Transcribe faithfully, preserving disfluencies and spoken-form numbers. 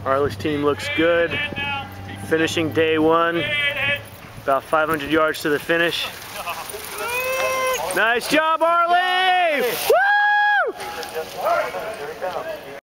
Arleigh's team looks good. Finishing day one. About five hundred yards to the finish. Nice job, Arleigh! Woo!